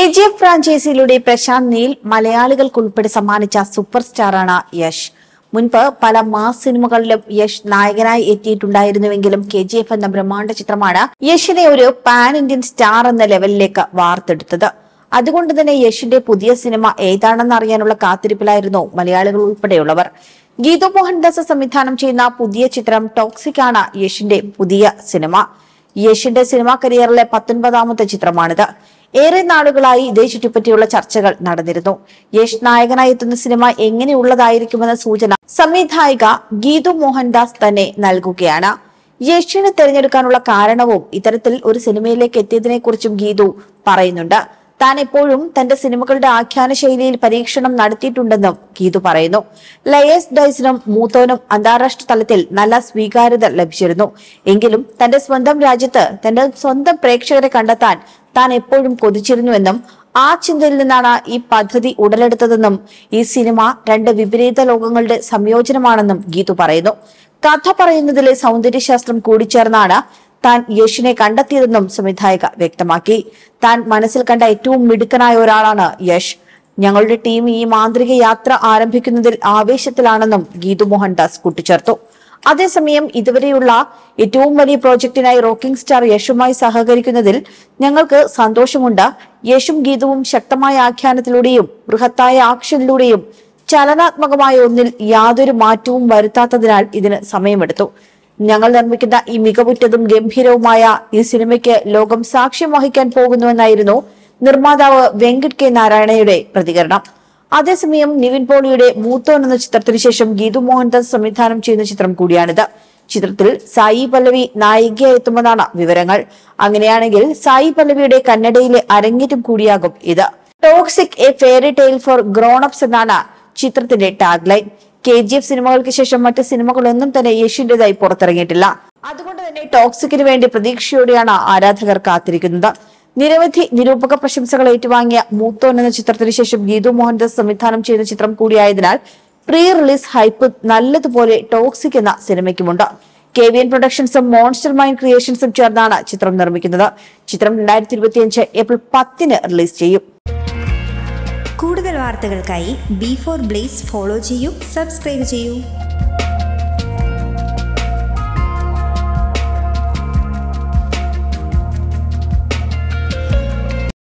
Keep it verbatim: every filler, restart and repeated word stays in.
G F ഫ്രാഞ്ചൈസിയിലൂടെ പ്രശാന്ത് നീൽ മലയാളികൾക്കുൾപ്പെടെ സമ്മാനിച്ച സൂപ്പർ സ്റ്റാറാണ് യശ്. മുൻപ് പല മാസ് സിനിമകളിലും യശ് നായകനായി എത്തിയിട്ടുണ്ടായിരുന്നുവെങ്കിലും കെ ജി എഫ് എന്ന ബ്രഹ്മാണ്ഡ ചിത്രമാണ് യശിനെ ഒരു പാൻ ഇന്ത്യൻ സ്റ്റാർ എന്ന ലെവലിലേക്ക് വാർത്തെടുത്തത്. അതുകൊണ്ട് തന്നെ യശിന്റെ പുതിയ സിനിമ ഏതാണെന്ന് അറിയാനുള്ള കാത്തിരിപ്പിലായിരുന്നു മലയാളികൾ ഉൾപ്പെടെയുള്ളവർ. ഗീതു മോഹൻദാസ് സംവിധാനം ചെയ്യുന്ന പുതിയ ചിത്രം ടോക്സിക് ആണ് യശിന്റെ പുതിയ സിനിമ. യശിന്റെ സിനിമാ കരിയറിലെ പത്തൊൻപതാമത്തെ ചിത്രമാണിത്. ഏറെ നാളുകളായി ഇതേ ചുറ്റിപ്പറ്റിയുള്ള ചർച്ചകൾ നടന്നിരുന്നു. യശ് നായകനായി എത്തുന്ന സിനിമ എങ്ങനെയുള്ളതായിരിക്കുമെന്ന സൂചന സംവിധായിക ഗീതു മോഹൻദാസ് തന്നെ നൽകുകയാണ്. യശിനെ തിരഞ്ഞെടുക്കാനുള്ള കാരണവും ഇത്തരത്തിൽ ഒരു സിനിമയിലേക്ക് എത്തിയതിനെ കുറിച്ചും ഗീതു പറയുന്നുണ്ട്. താൻ എപ്പോഴും തന്റെ സിനിമകളുടെ ആഖ്യാന ശൈലിയിൽ പരീക്ഷണം നടത്തിയിട്ടുണ്ടെന്നും ഗീതു പറയുന്നു. ലയേഴ്സ് ഡൈസിനും മൂത്തോനും അന്താരാഷ്ട്ര തലത്തിൽ നല്ല സ്വീകാര്യത ലഭിച്ചിരുന്നു. എങ്കിലും തന്റെ സ്വന്തം രാജ്യത്ത് തന്റെ സ്വന്തം പ്രേക്ഷകരെ കണ്ടെത്താൻ താൻ എപ്പോഴും കൊതിച്ചിരുന്നുവെന്നും ആ ചിന്തയിൽ നിന്നാണ് ഈ പദ്ധതി ഉടലെടുത്തതെന്നും ഈ സിനിമ രണ്ട് വിപരീത ലോകങ്ങളുടെ സംയോജനമാണെന്നും ഗീതു പറയുന്നു. കഥ പറയുന്നതിലെ സൗന്ദര്യശാസ്ത്രം കൂടിച്ചേർന്നാണ് താൻ യശിനെ കണ്ടെത്തിയതെന്നും സംവിധായക വ്യക്തമാക്കി. താൻ മനസ്സിൽ കണ്ട ഏറ്റവും മിടുക്കനായ ഒരാളാണ് യശ്. ഞങ്ങളുടെ ടീം ഈ മാന്ത്രിക യാത്ര ആരംഭിക്കുന്നതിൽ ആവേശത്തിലാണെന്നും ഗീതു മോഹൻദാസ് കൂട്ടിച്ചേർത്തു. അതേസമയം ഇതുവരെയുള്ള ഏറ്റവും വലിയ പ്രോജക്ടിനായി റോക്കിംഗ് സ്റ്റാർ യശുമായി സഹകരിക്കുന്നതിൽ ഞങ്ങൾക്ക് സന്തോഷമുണ്ട്. യശും ഗീതുവും ശക്തമായ ആഖ്യാനത്തിലൂടെയും ബൃഹത്തായ ആക്ഷനിലൂടെയും ചലനാത്മകമായ ഒന്നിൽ യാതൊരു മാറ്റവും വരുത്താത്തതിനാൽ ഇതിന് സമയമെടുത്തു. ഞങ്ങൾ നിർമ്മിക്കുന്ന ഈ മികവുറ്റതും ഗംഭീരവുമായ ഈ സിനിമയ്ക്ക് ലോകം സാക്ഷ്യം വഹിക്കാൻ പോകുന്നുവെന്നായിരുന്നു നിർമ്മാതാവ് വെങ്കട് കെ നാരായണയുടെ പ്രതികരണം. അതേസമയം നിവിൻ പോളിയുടെ മൂത്തോൻ എന്ന ചിത്രത്തിനു ശേഷം ഗീതു മോഹൻദാസ് സംവിധാനം ചെയ്യുന്ന ചിത്രം കൂടിയാണിത്. ചിത്രത്തിൽ സായി പല്ലവി നായികയായി എത്തുമെന്നാണ് വിവരങ്ങൾ. അങ്ങനെയാണെങ്കിൽ സായി പല്ലവിയുടെ കന്നഡയിലെ അരങ്ങേറ്റം കൂടിയാകും ഇത്. Toxic a fairy tale for grown ups എന്നാണ് ചിത്രത്തിന്റെ tag line. K G F സിനിമകൾക്ക് ശേഷം മറ്റ് സിനിമകളൊന്നും തന്നെ യശിന്റേതായി പുറത്തിറങ്ങിയിട്ടില്ല. അതുകൊണ്ട് തന്നെ ടോക്സിക്കിന് വേണ്ടി പ്രതീക്ഷയോടെയാണ് ആരാധകർ കാത്തിരിക്കുന്നത്. നിരവധി നിരൂപക പ്രശംസകൾ ഏറ്റുവാങ്ങിയ മൂത്തോൻ എന്ന ചിത്രത്തിന് ശേഷം ഗീതു മോഹൻദാസ് സംവിധാനം ചെയ്യുന്ന ചിത്രം കൂടിയായതിനാൽ പ്രീ റിലീസ് ഹൈപ്പ് നല്ലതുപോലെ ടോക്സിക് എന്ന സിനിമയ്ക്കുമുണ്ട്. കെ വി എൻ പ്രൊഡക്ഷൻസും മോൺസ്റ്റർ മൈൻഡ് ക്രിയേഷൻസും ചേർന്നാണ് ചിത്രം നിർമ്മിക്കുന്നത്. ചിത്രം രണ്ടായിരത്തി ഇരുപത്തിയഞ്ച് ഏപ്രിൽ പത്തിന് റിലീസ് ചെയ്യും. കൂടുതൽ വാർത്തകൾക്കായി ബി ഫോർ ബ്ലേസ് ഫോളോ ചെയ്യൂ, സബ്സ്ക്രൈബ് ചെയ്യൂ.